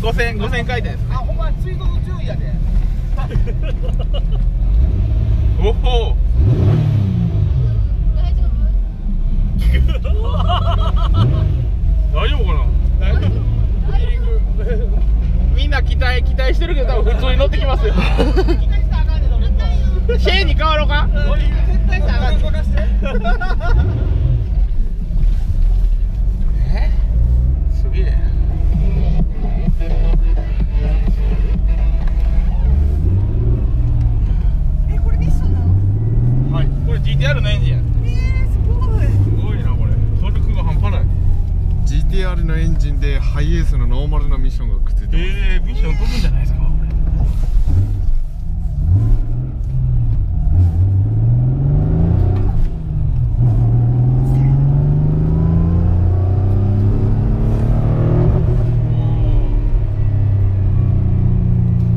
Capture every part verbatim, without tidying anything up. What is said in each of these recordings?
五千五千回転ですね。 あ、ほんま追突注意やで。 おお。 大丈夫？ 大丈夫かな。大丈夫。みんな期待期待してるけど多分普通に乗ってきますよ。シェーに変わろうか。絶対下がる。え？すげえ。 え、これミッションなの？ はい。これ ジーティーアール のエンジンや。 えー、すごい。 すごいなこれ。トルクが半端ない。 ジーティーアール のエンジンでハイエースのノーマルなミッションがくっついてます。 えー、ミッション飛ぶんじゃないですか。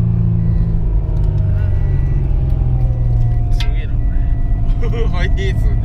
すげえなこれ。ハイエース。